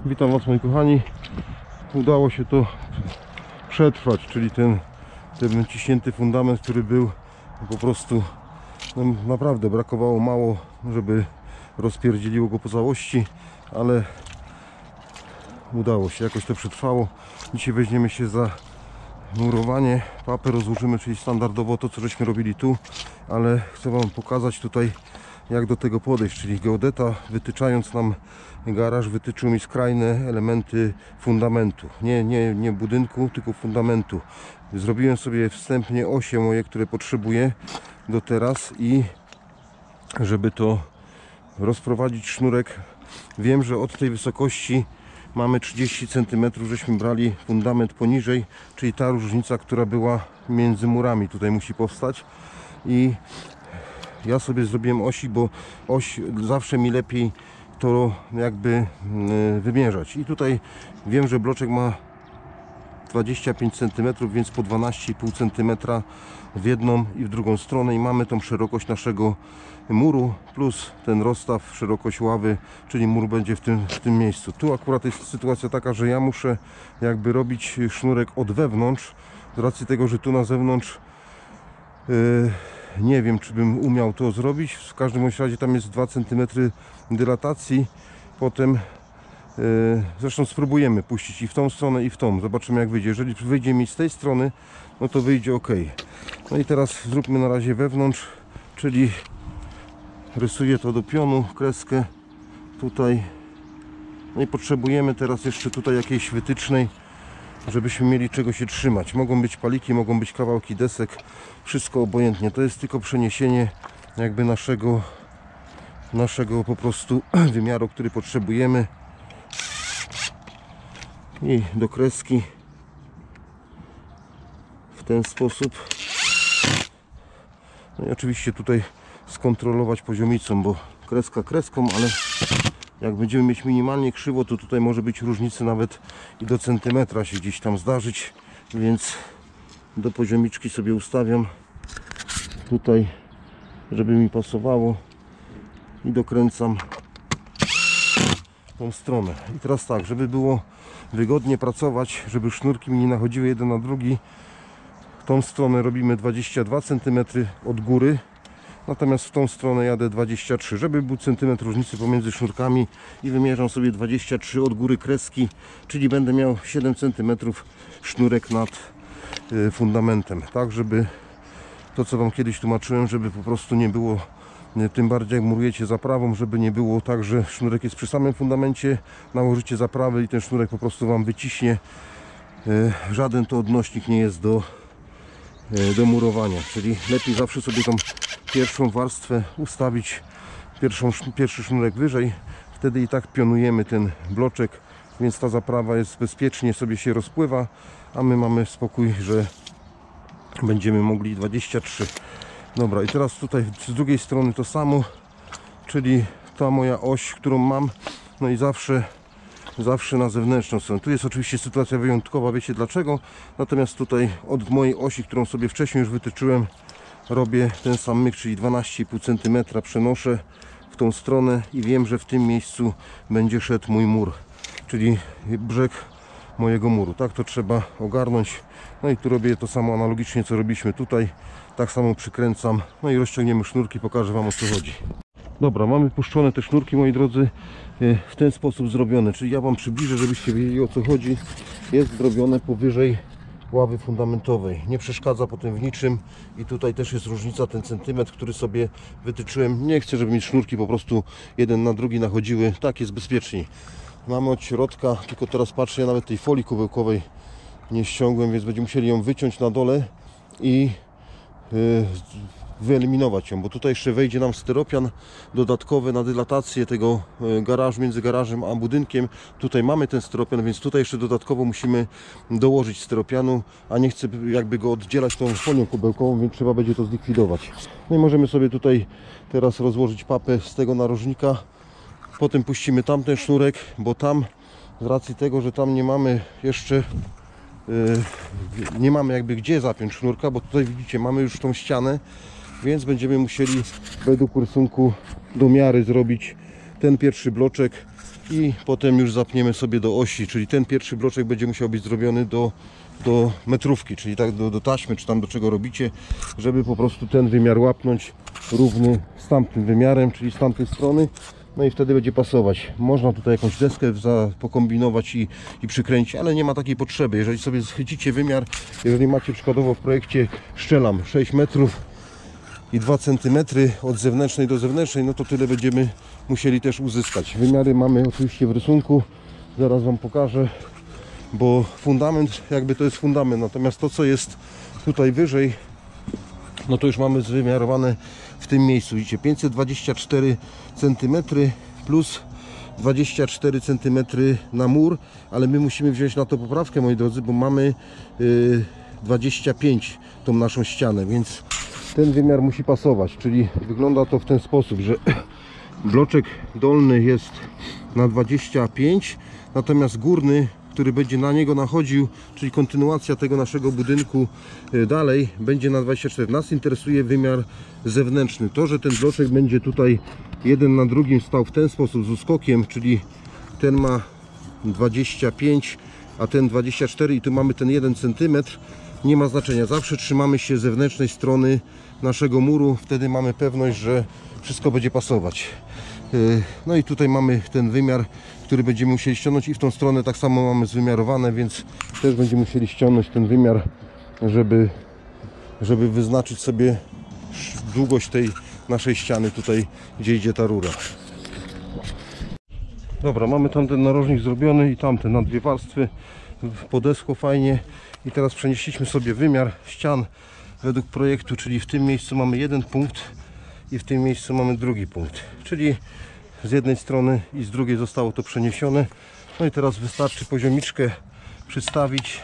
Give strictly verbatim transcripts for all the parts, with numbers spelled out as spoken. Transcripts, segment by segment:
Witam Was, moi kochani. Udało się to przetrwać, czyli ten, ten ciśnięty fundament, który był po prostu, no, naprawdę brakowało mało, żeby rozpierdzieliło go po całości, ale udało się, jakoś to przetrwało. Dzisiaj weźmiemy się za murowanie, papę rozłożymy, czyli standardowo to, co żeśmy robili tu, ale chcę Wam pokazać tutaj, jak do tego podejść, czyli geodeta, wytyczając nam garaż, wytyczył mi skrajne elementy fundamentu, nie, nie, nie budynku, tylko fundamentu. Zrobiłem sobie wstępnie osie moje, które potrzebuję do teraz, i żeby to rozprowadzić sznurek, wiem, że od tej wysokości mamy trzydzieści centymetrów, żeśmy brali fundament poniżej, czyli ta różnica, która była między murami, tutaj musi powstać. I ja sobie zrobiłem osi, bo oś zawsze mi lepiej to jakby wymierzać. I tutaj wiem, że bloczek ma dwadzieścia pięć centymetrów, więc po dwanaście i pół centymetra w jedną i w drugą stronę, i mamy tą szerokość naszego muru plus ten rozstaw, szerokość ławy, czyli mur będzie w tym, w tym miejscu. Tu akurat jest sytuacja taka, że ja muszę jakby robić sznurek od wewnątrz, z racji tego, że tu na zewnątrz yy, nie wiem, czy bym umiał to zrobić. W każdym razie tam jest dwa centymetry dylatacji. Potem yy, zresztą spróbujemy puścić i w tą stronę, i w tą. Zobaczymy, jak wyjdzie. Jeżeli wyjdzie mi z tej strony, no to wyjdzie ok. No i teraz zróbmy na razie wewnątrz, czyli rysuję to do pionu, kreskę tutaj. No i potrzebujemy teraz jeszcze tutaj jakiejś wytycznej, żebyśmy mieli czego się trzymać. Mogą być paliki, mogą być kawałki desek, wszystko obojętnie. To jest tylko przeniesienie jakby naszego naszego po prostu wymiaru, który potrzebujemy, i do kreski w ten sposób. No i oczywiście tutaj skontrolować poziomicą, bo kreska kreską, ale jak będziemy mieć minimalnie krzywo, to tutaj może być różnicy nawet i do centymetra się gdzieś tam zdarzyć, więc do poziomiczki sobie ustawiam tutaj, żeby mi pasowało, i dokręcam tą stronę. I teraz tak, żeby było wygodnie pracować, żeby sznurki mi nie nachodziły jeden na drugi, tą stronę robimy dwadzieścia dwa centymetry od góry, natomiast w tą stronę jadę dwadzieścia trzy, żeby był centymetr różnicy pomiędzy sznurkami, i wymierzam sobie dwadzieścia trzy od góry kreski, czyli będę miał siedem centymetrów sznurek nad fundamentem, tak żeby to, co Wam kiedyś tłumaczyłem, żeby po prostu nie było, tym bardziej jak murujecie zaprawą, żeby nie było tak, że sznurek jest przy samym fundamencie, nałożycie zaprawę i ten sznurek po prostu Wam wyciśnie. Żaden to odnośnik nie jest do, do murowania, czyli lepiej zawsze sobie tą pierwszą warstwę ustawić, pierwszą, pierwszy sznurek wyżej, wtedy i tak pionujemy ten bloczek, więc ta zaprawa jest bezpiecznie, sobie się rozpływa, a my mamy spokój, że będziemy mogli dwadzieścia trzy. Dobra, i teraz tutaj z drugiej strony to samo, czyli ta moja oś, którą mam, no i zawsze zawsze na zewnętrzną stronę. Tu jest oczywiście sytuacja wyjątkowa, wiecie dlaczego, natomiast tutaj od mojej osi, którą sobie wcześniej już wytyczyłem, robię ten sam myk, czyli dwanaście i pół centymetra przenoszę w tą stronę i wiem, że w tym miejscu będzie szedł mój mur, czyli brzeg mojego muru. Tak to trzeba ogarnąć. No i tu robię to samo analogicznie, co robiliśmy tutaj. Tak samo przykręcam, no i rozciągniemy sznurki, pokażę Wam, o co chodzi. Dobra, mamy puszczone te sznurki, moi drodzy, w ten sposób zrobione, czyli ja Wam przybliżę, żebyście wiedzieli, o co chodzi. Jest zrobione powyżej ławy fundamentowej, nie przeszkadza potem w niczym, i tutaj też jest różnica, ten centymetr, który sobie wytyczyłem. Nie chcę, żeby mi sznurki po prostu jeden na drugi nachodziły, tak jest bezpieczniej. Mamy od środka, tylko teraz patrzę, ja nawet tej folii kubełkowej nie ściągłem, więc będziemy musieli ją wyciąć na dole i yy, wyeliminować ją, bo tutaj jeszcze wejdzie nam styropian dodatkowy na dylatację tego garażu, między garażem a budynkiem. Tutaj mamy ten styropian, więc tutaj jeszcze dodatkowo musimy dołożyć styropianu, a nie chcę jakby go oddzielać tą folią kubełkową, więc trzeba będzie to zlikwidować. No i możemy sobie tutaj teraz rozłożyć papę z tego narożnika, potem puścimy tamten sznurek, bo tam z racji tego, że tam nie mamy jeszcze yy, nie mamy jakby gdzie zapiąć sznurka, bo tutaj widzicie, mamy już tą ścianę, więc będziemy musieli według rysunku do miary zrobić ten pierwszy bloczek i potem już zapniemy sobie do osi, czyli ten pierwszy bloczek będzie musiał być zrobiony do, do metrówki, czyli tak do, do taśmy, czy tam do czego robicie, żeby po prostu ten wymiar łapnąć równy z tamtym wymiarem, czyli z tamtej strony. No i wtedy będzie pasować. Można tutaj jakąś deskę za, pokombinować i, i przykręcić, ale nie ma takiej potrzeby. Jeżeli sobie schwycicie wymiar, jeżeli macie przykładowo w projekcie szczelam sześć metrów i dwa centymetry od zewnętrznej do zewnętrznej, no to tyle będziemy musieli też uzyskać. Wymiary mamy oczywiście w rysunku, zaraz Wam pokażę, bo fundament jakby to jest fundament, natomiast to co jest tutaj wyżej, no to już mamy wymiarowane w tym miejscu. Widzicie, pięćset dwadzieścia cztery centymetry plus dwadzieścia cztery centymetry na mur, ale my musimy wziąć na to poprawkę, moi drodzy, bo mamy yy, dwadzieścia pięć tą naszą ścianę, więc ten wymiar musi pasować, czyli wygląda to w ten sposób, że bloczek dolny jest na dwadzieścia pięć, natomiast górny, który będzie na niego nachodził, czyli kontynuacja tego naszego budynku dalej, będzie na dwadzieścia cztery. Nas interesuje wymiar zewnętrzny. To, że ten bloczek będzie tutaj jeden na drugim stał w ten sposób z uskokiem, czyli ten ma dwadzieścia pięć, a ten dwadzieścia cztery i tu mamy ten jeden centymetr, nie ma znaczenia. Zawsze trzymamy się zewnętrznej strony naszego muru, wtedy mamy pewność, że wszystko będzie pasować. No i tutaj mamy ten wymiar, który będziemy musieli ściągnąć i w tą stronę tak samo mamy zwymiarowane, więc też będziemy musieli ściągnąć ten wymiar, żeby, żeby wyznaczyć sobie długość tej naszej ściany tutaj, gdzie idzie ta rura. Dobra, mamy tamten narożnik zrobiony i tamten na dwie warstwy, podeschło fajnie i teraz przenieśliśmy sobie wymiar ścian według projektu, czyli w tym miejscu mamy jeden punkt i w tym miejscu mamy drugi punkt, czyli z jednej strony i z drugiej zostało to przeniesione. No i teraz wystarczy poziomiczkę przystawić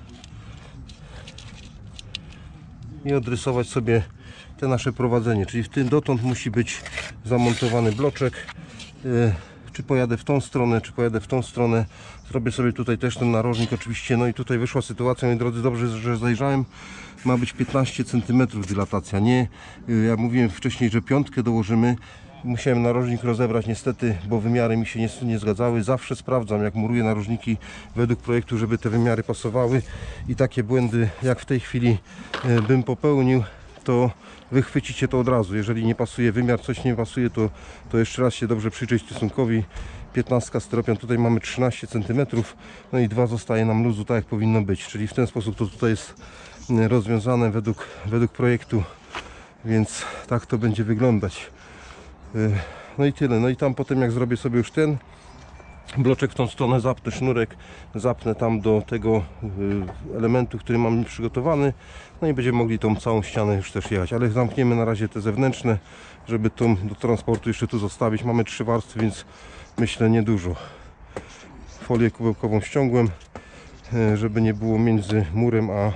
i odrysować sobie te nasze prowadzenie, czyli w tym dotąd musi być zamontowany bloczek. Czy pojadę w tą stronę, czy pojadę w tą stronę. Zrobię sobie tutaj też ten narożnik oczywiście. No i tutaj wyszła sytuacja, moi drodzy, dobrze, że zajrzałem. Ma być piętnaście centymetrów dylatacja, nie, ja mówiłem wcześniej, że piątkę dołożymy. Musiałem narożnik rozebrać niestety, bo wymiary mi się nie, nie zgadzały. Zawsze sprawdzam, jak muruję narożniki według projektu, żeby te wymiary pasowały i takie błędy jak w tej chwili e, bym popełnił, to wychwycicie to od razu. Jeżeli nie pasuje wymiar, coś nie pasuje, to, to jeszcze raz się dobrze przyjrzeć stosunkowi. piętnaście styropian, tutaj mamy trzynaście centymetrów, no i dwa zostaje nam luzu, tak jak powinno być, czyli w ten sposób to tutaj jest rozwiązane według, według projektu, więc tak to będzie wyglądać. No i tyle. No i tam potem jak zrobię sobie już ten bloczek w tą stronę, zapnę sznurek, zapnę tam do tego elementu, który mamy przygotowany, no i będziemy mogli tą całą ścianę już też jechać, ale zamkniemy na razie te zewnętrzne, żeby tą do transportu jeszcze tu zostawić. Mamy trzy warstwy, więc myślę niedużo. Folię kubełkową ściągłem, żeby nie było między murem a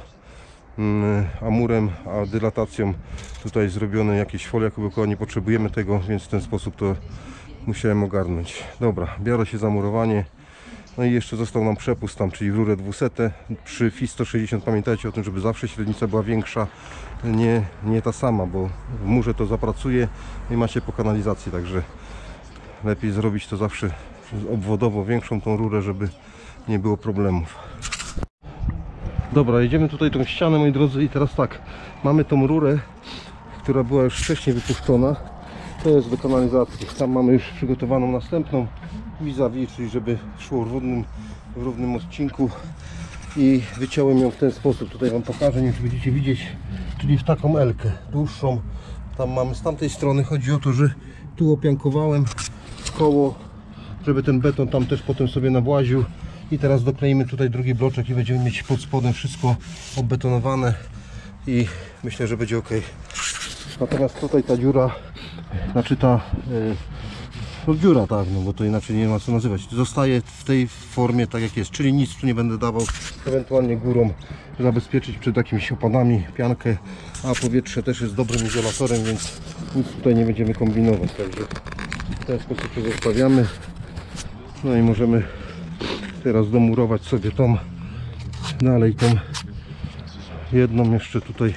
a murem, a dylatacją tutaj zrobione jakieś folia kubełkowa, nie potrzebujemy tego, więc w ten sposób to musiałem ogarnąć. Dobra, biorę się za murowanie. No i jeszcze został nam przepust tam, czyli w rurę dwieście przy F I sto sześćdziesiąt. Pamiętajcie o tym, żeby zawsze średnica była większa, nie, nie ta sama, bo w murze to zapracuje i macie po kanalizacji, także lepiej zrobić to zawsze obwodowo, większą tą rurę, żeby nie było problemów. Dobra, jedziemy tutaj tą ścianę, moi drodzy, i teraz tak, mamy tą rurę, która była już wcześniej wypuszczona, to jest do kanalizacji. Tam mamy już przygotowaną następną vis-a-vis, czyli żeby szło w równym, w równym odcinku, i wyciąłem ją w ten sposób. Tutaj Wam pokażę, nie wiem, czy będziecie widzieć, czyli w taką elkę dłuższą. Tam mamy z tamtej strony, chodzi o to, że tu opiankowałem koło, żeby ten beton tam też potem sobie nawłaził. I teraz dokleimy tutaj drugi bloczek i będziemy mieć pod spodem wszystko obetonowane i myślę, że będzie ok. Natomiast tutaj ta dziura, znaczy ta yy, no dziura, tak, no bo to inaczej nie ma co nazywać, zostaje w tej formie tak jak jest, czyli nic tu nie będę dawał, ewentualnie górą zabezpieczyć przed jakimiś opadami piankę, a powietrze też jest dobrym izolatorem, więc nic tutaj nie będziemy kombinować, także w ten sposób to zostawiamy. No i możemy teraz domurować sobie tą dalej, tą jedną jeszcze tutaj,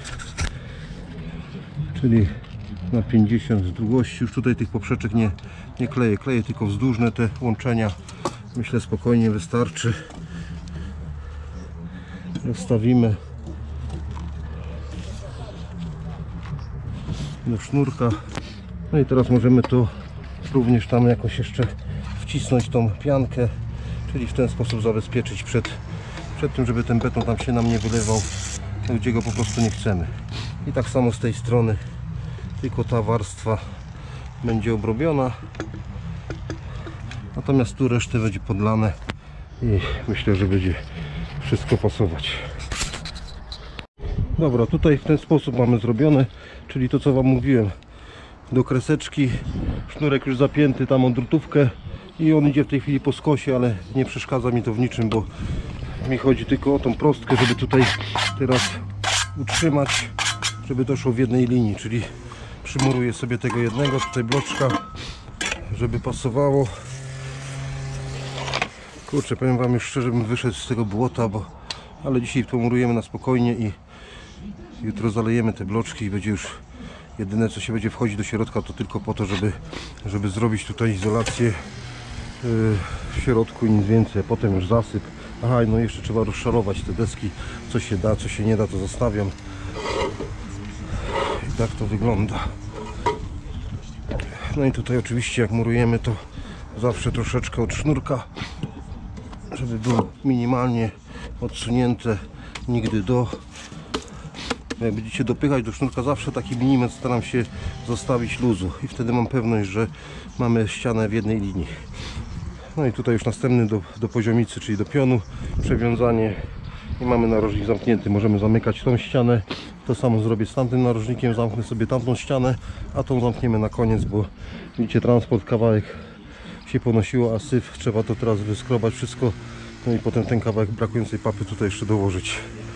czyli na pięćdziesiąt z długości. Już tutaj tych poprzeczek nie, nie kleję, kleję tylko wzdłużne te łączenia. Myślę, spokojnie wystarczy. Zostawimy do sznurka. No i teraz możemy tu również tam jakoś jeszcze wcisnąć tą piankę, czyli w ten sposób zabezpieczyć przed, przed tym, żeby ten beton tam się nam nie wylewał, gdzie go po prostu nie chcemy. I tak samo z tej strony, tylko ta warstwa będzie obrobiona, natomiast tu resztę będzie podlane i myślę, że będzie wszystko pasować. Dobra, tutaj w ten sposób mamy zrobione, czyli to, co Wam mówiłem, do kreseczki, sznurek już zapięty tam o drutówkę i on idzie w tej chwili po skosie, ale nie przeszkadza mi to w niczym, bo mi chodzi tylko o tą prostkę, żeby tutaj teraz utrzymać, żeby to szło w jednej linii, czyli przymuruję sobie tego jednego tutaj bloczka, żeby pasowało. Kurczę, powiem Wam już szczerze, bym wyszedł z tego błota, bo ale dzisiaj to murujemy na spokojnie i jutro zalejemy te bloczki i będzie już jedyne, co się będzie wchodzić do środka, to tylko po to, żeby, żeby zrobić tutaj izolację yy, w środku i nic więcej, potem już zasyp. Aha, no jeszcze trzeba rozszarować te deski, co się da, co się nie da, to zostawiam. I tak to wygląda. No i tutaj oczywiście jak murujemy, to zawsze troszeczkę od sznurka, żeby było minimalnie odsunięte, nigdy do. Jak będziecie dopychać do sznurka, zawsze taki milimetr staram się zostawić luzu i wtedy mam pewność, że mamy ścianę w jednej linii. No i tutaj już następny do, do poziomicy, czyli do pionu, przewiązanie i mamy narożnik zamknięty. Możemy zamykać tą ścianę, to samo zrobię z tamtym narożnikiem, zamknę sobie tamtą ścianę, a tą zamkniemy na koniec, bo widzicie, transport kawałek się ponosiło, a syf trzeba to teraz wyskrobać wszystko, no i potem ten kawałek brakującej papy tutaj jeszcze dołożyć.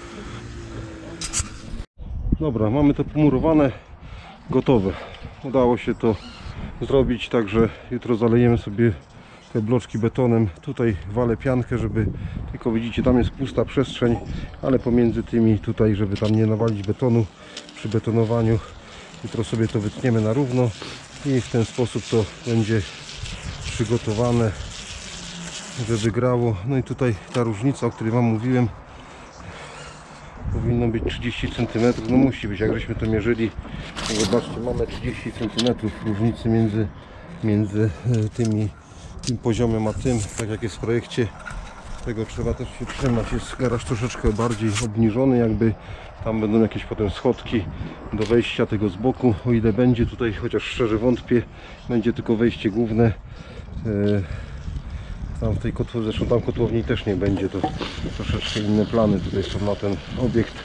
Dobra, mamy to pomurowane, gotowe. Udało się to zrobić, także jutro zalejemy sobie te bloczki betonem. Tutaj walę piankę, żeby tylko widzicie, tam jest pusta przestrzeń, ale pomiędzy tymi tutaj, żeby tam nie nawalić betonu przy betonowaniu. Jutro sobie to wytniemy na równo i w ten sposób to będzie przygotowane, żeby grało. No i tutaj ta różnica, o której Wam mówiłem, powinno być trzydzieści centymetrów, no musi być, jak żeśmy to mierzyli. Zobaczcie, mamy trzydzieści centymetrów różnicy między, między tymi, tym poziomem a tym, tak jak jest w projekcie. Tego trzeba też się trzymać. Jest garaż troszeczkę bardziej obniżony, jakby tam będą jakieś potem schodki do wejścia tego z boku, o ile będzie tutaj, chociaż szczerze wątpię, będzie tylko wejście główne. Tam w tej kotłowni, zresztą tam kotłowni też nie będzie, to troszeczkę inne plany tutaj są na ten obiekt.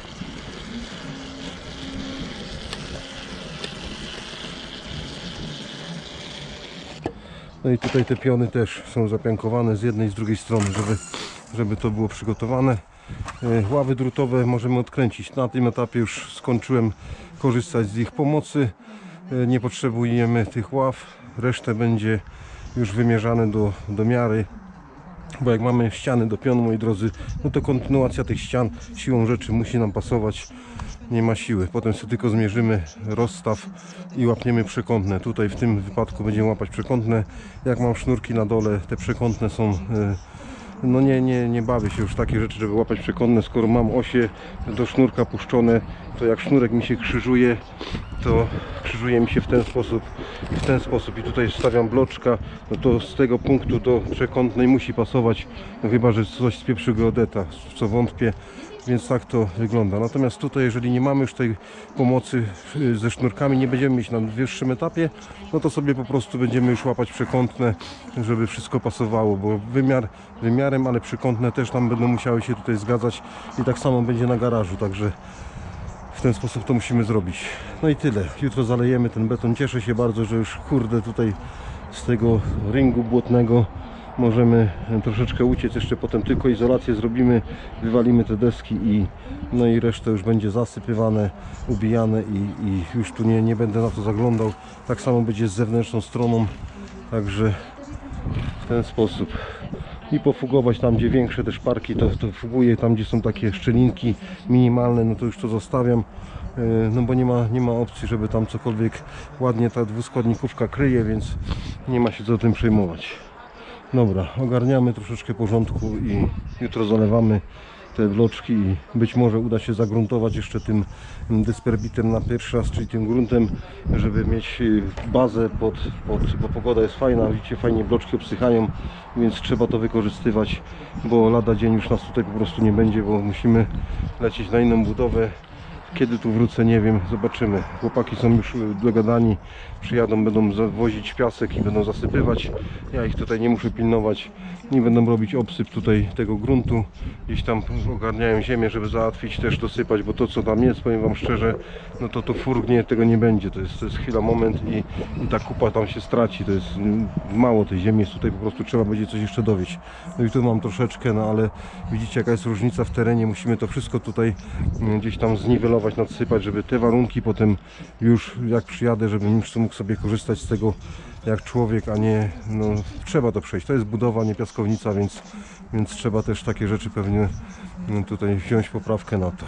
No i tutaj te piony też są zapiankowane z jednej i z drugiej strony, żeby, żeby to było przygotowane. Ławy drutowe możemy odkręcić. Na tym etapie już skończyłem korzystać z ich pomocy. Nie potrzebujemy tych ław, resztę będzie już wymierzane do, do miary. Bo jak mamy ściany do pionu, moi drodzy, no to kontynuacja tych ścian siłą rzeczy musi nam pasować, nie ma siły. Potem sobie tylko zmierzymy rozstaw i łapniemy przekątne. Tutaj w tym wypadku będziemy łapać przekątne. Jak mam sznurki na dole, te przekątne są, no nie, nie, nie bawię się już w takie rzeczy, żeby łapać przekątne. Skoro mam osie do sznurka puszczone, to jak sznurek mi się krzyżuje, to krzyżuje mi się w ten sposób, w ten sposób i tutaj stawiam bloczka, no to z tego punktu do przekątnej musi pasować, no chyba że coś spieprzy geodeta, w co wątpię, więc tak to wygląda. Natomiast tutaj, jeżeli nie mamy już tej pomocy ze sznurkami, nie będziemy mieć na wyższym etapie, no to sobie po prostu będziemy już łapać przekątne, żeby wszystko pasowało, bo wymiar wymiarem, ale przekątne też tam będą musiały się tutaj zgadzać i tak samo będzie na garażu, także w ten sposób to musimy zrobić. No i tyle. Jutro zalejemy ten beton. Cieszę się bardzo, że już kurde tutaj z tego ringu błotnego możemy troszeczkę uciec. Jeszcze potem tylko izolację zrobimy, wywalimy te deski i no i resztę już będzie zasypywane, ubijane i, i już tu nie, nie będę na to zaglądał. Tak samo będzie z zewnętrzną stroną, także w ten sposób. I pofugować tam, gdzie większe te szparki, to, to fuguję, tam gdzie są takie szczelinki minimalne, no to już to zostawiam. no bo nie ma, nie ma opcji, żeby tam cokolwiek ładnie ta dwuskładnikówka kryje, więc nie ma się co tym przejmować. Dobra, ogarniamy troszeczkę porządku i jutro zalewamy te bloczki i być może uda się zagruntować jeszcze tym dysperbitem na pierwszy raz, czyli tym gruntem, żeby mieć bazę pod, pod, bo pogoda jest fajna, widzicie, fajnie bloczki obsychają, więc trzeba to wykorzystywać, bo lada dzień już nas tutaj po prostu nie będzie, bo musimy lecieć na inną budowę. Kiedy tu wrócę, nie wiem, zobaczymy. Chłopaki są już dogadani, przyjadą, będą zawozić piasek i będą zasypywać. Ja ich tutaj nie muszę pilnować, nie będą robić obsyp tutaj tego gruntu. Gdzieś tam ogarniają ziemię, żeby załatwić, też dosypać, bo to co tam jest, powiem wam szczerze, no to to furgnie, tego nie będzie. To jest, to jest chwila, moment i, i ta kupa tam się straci. To jest mało tej ziemi, jest tutaj po prostu trzeba będzie coś jeszcze dowieść. No i tu mam troszeczkę, no ale widzicie jaka jest różnica w terenie. Musimy to wszystko tutaj gdzieś tam zniwelować, nadsypać, żeby te warunki potem już jak przyjadę, żebym już mógł sobie korzystać z tego jak człowiek, a nie, no trzeba to przejść. To jest budowa, nie piaskownica, więc, więc trzeba też takie rzeczy pewnie tutaj wziąć poprawkę na to.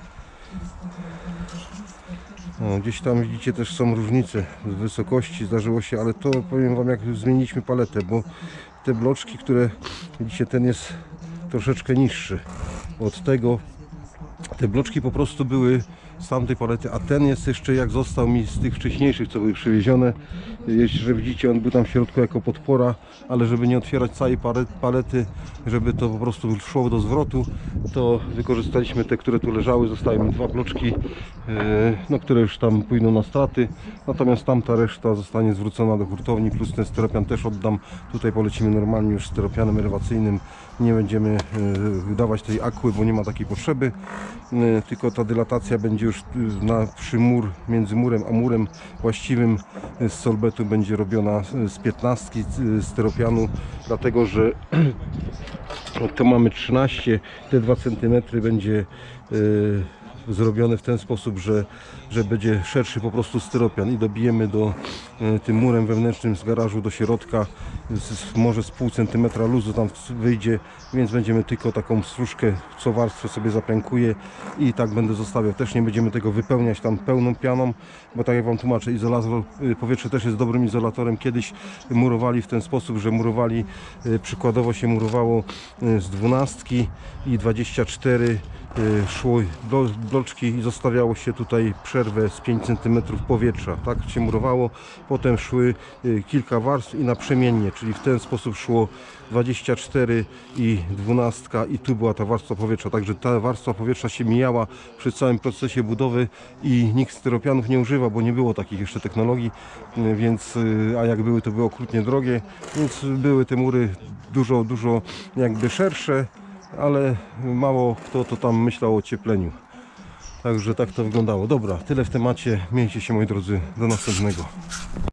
No, gdzieś tam widzicie też są różnice z wysokości, zdarzyło się, ale to powiem wam jak zmieniliśmy paletę, bo te bloczki, które widzicie, ten jest troszeczkę niższy od tego. Te bloczki po prostu były z tamtej palety, a ten jest jeszcze jak został mi z tych wcześniejszych, co były przywiezione. Jeśli widzicie, on był tam w środku jako podpora, ale żeby nie otwierać całej palety, żeby to po prostu szło do zwrotu, to wykorzystaliśmy te, które tu leżały. Zostały mi dwa bloczki, no, które już tam pójdą na straty, natomiast tamta reszta zostanie zwrócona do hurtowni, plus ten styropian też oddam. Tutaj polecimy normalnie już styropianem elewacyjnym, nie będziemy wydawać tej akły, bo nie ma takiej potrzeby, tylko ta dylatacja będzie już na przy mur, między murem a murem właściwym z solbetu będzie robiona z piętnastki styropianu, dlatego że to mamy trzynaście, te dwa centymetry będzie yy, zrobione w ten sposób, że, że będzie szerszy po prostu styropian i dobijemy do y, tym murem wewnętrznym z garażu do środka, z, może z pół centymetra luzu tam wyjdzie, więc będziemy tylko taką stróżkę co warstwę sobie zapiankuje i tak będę zostawiał. Też nie będziemy tego wypełniać tam pełną pianą, bo tak jak wam tłumaczę, izolator y, powietrze też jest dobrym izolatorem. Kiedyś murowali w ten sposób, że murowali, y, przykładowo się murowało y, z dwunastki i dwadzieścia cztery szło bloczki i zostawiało się tutaj przerwę z pięć centymetrów powietrza, tak się murowało, potem szły kilka warstw i naprzemiennie, czyli w ten sposób szło dwadzieścia cztery i dwunastka i tu była ta warstwa powietrza, także ta warstwa powietrza się mijała przy całym procesie budowy i nikt styropianów nie używa, bo nie było takich jeszcze technologii, więc, a jak były, to były okrutnie drogie, więc były te mury dużo, dużo jakby szersze, ale mało kto to tam myślał o ociepleniu. Także tak to wyglądało. Dobra, tyle w temacie. Miejcie się, moi drodzy, do następnego.